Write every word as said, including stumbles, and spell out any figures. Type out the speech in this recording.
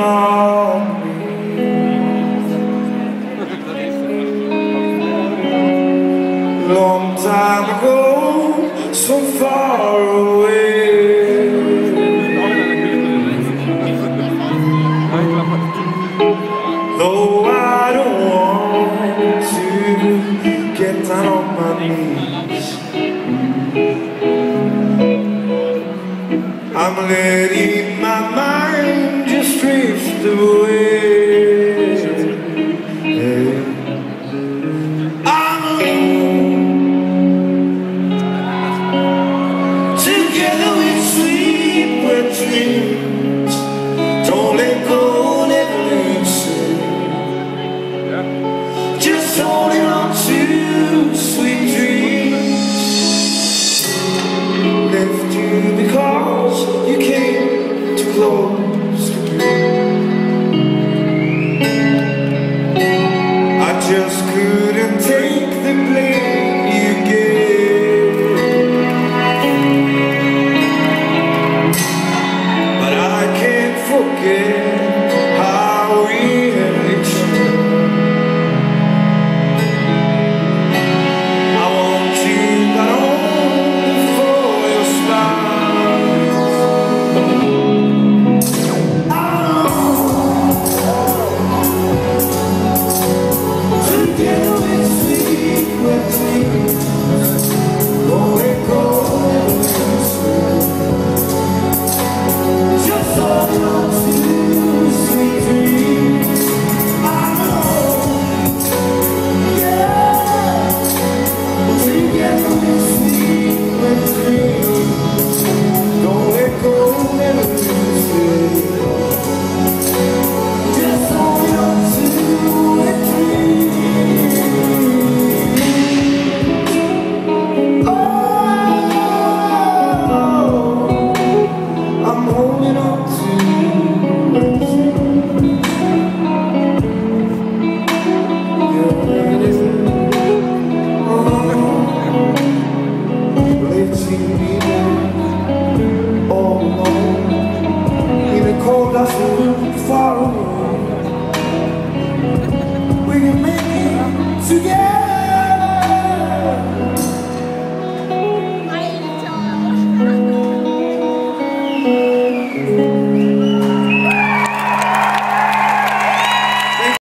on me. Long time ago, so far away. Though I don't want to get down on my knees, I'm letting my mind just drift away. I'm alone, together we sleep with dreams. Don't let go, never listen. Just holding on to sweet dreams. Left you because you came too close to me. I just couldn't take the blame you gave, but I can't forget how we hurt you. I want you but only for your smile. Together we sleep with dreams. Don't let go, never listen. Just hold on to sweet dreams. I know, yeah. Together we sleep with dreams. Don't let go, never listen. Just hold on to a dream. Oh, I'm holding on to a dream. Yeah. Oh, letting me down all alone in a cold dust room far away. We can make it together.